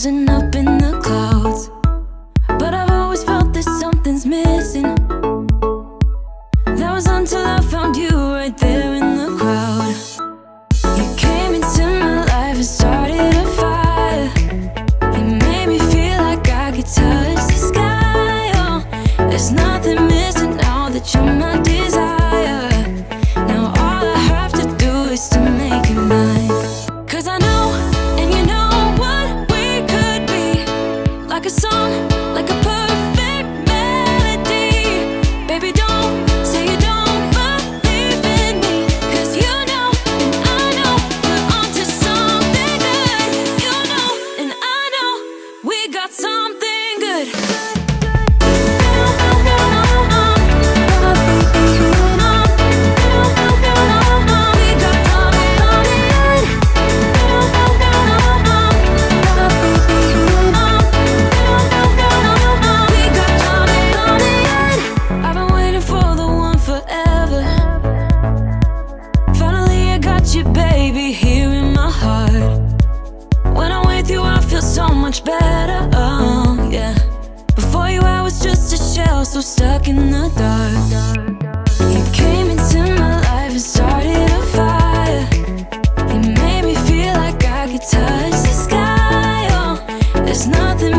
frozen up in the clouds, but I've always felt that something's missing. That was until I found you right there in the crowd. You came into my life and started a fire. You made me feel like I could touch the sky. Oh, there's nothing missing now that you're my desire. Now all I have to do is to make you mine. 'Cause I know, and you know what we could be. Like a song, like a perfect melody. Baby, don't say you don't believe in me, 'cause you know, and I know we're onto something good. You know, and I know we got something good. I've been waiting for the one forever. Finally I got you, baby, here in my heart. When I'm with you I feel so much better, oh yeah. Before you I was just a shell, so stuck in the dark. You came into my life and started a fire. You made me feel like I could touch the sky, oh, there's nothing